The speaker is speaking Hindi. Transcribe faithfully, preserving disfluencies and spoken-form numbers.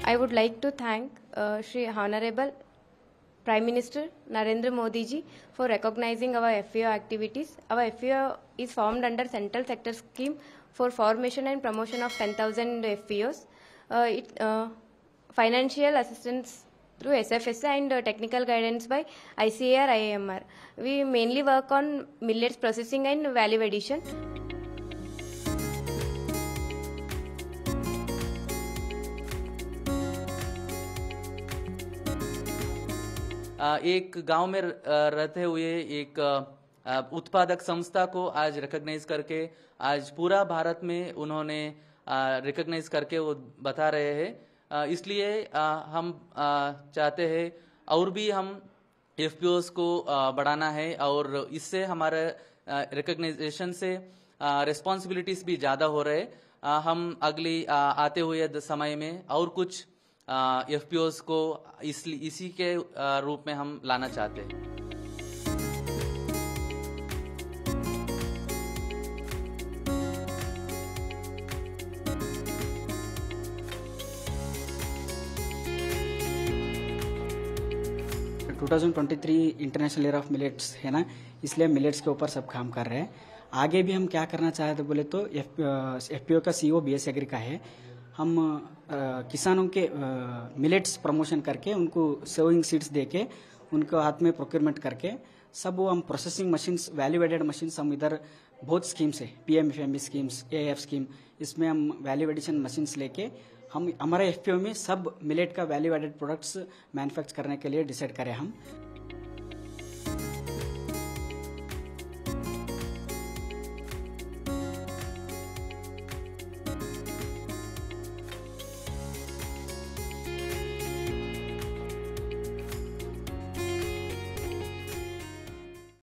I would like to thank uh, Shri Honorable Prime Minister Narendra Modi ji for recognizing our F A O activities. Our F A O is formed under Central Sector Scheme for formation and promotion of ten thousand F A Os. Uh, it, uh, financial assistance through S F S and uh, technical guidance by I C A R, I I M R. We mainly work on millets processing and value addition. एक गांव में रहते हुए एक उत्पादक संस्था को आज रिकॉग्नाइज करके आज पूरा भारत में उन्होंने रिकॉग्नाइज करके वो बता रहे हैं। इसलिए हम चाहते हैं और भी हम एफपीओस को बढ़ाना है और इससे हमारे रिकॉग्नाइजेशन से रिस्पॉन्सिबिलिटीज भी ज़्यादा हो रहे। हम अगली आते हुए समय में और कुछ एफपीओस को इस, इसी के रूप में हम लाना चाहते हैं। Twenty twenty three international year of millets है ना, इसलिए मिलेट्स के ऊपर सब काम कर रहे हैं। आगे भी हम क्या करना चाहते बोले तो एफपीओ का सीईओ बीएस एग्री का है। हम आ, किसानों के मिलेट्स प्रमोशन करके उनको सोइंग सीड्स देके उनको हाथ में प्रोक्योरमेंट करके सब वो हम processing machines, value added machines हम इधर बहुत स्कीम्स है, पीएमएफएमई स्कीम्स, एएफ स्कीम, इसमें हम वैल्यू एडिशन मशीन्स लेके हम हमारे एफपीओ में सब मिलेट का वैल्यू एडेड प्रोडक्ट्स मैन्युफैक्चर करने के लिए डिसाइड करें हम।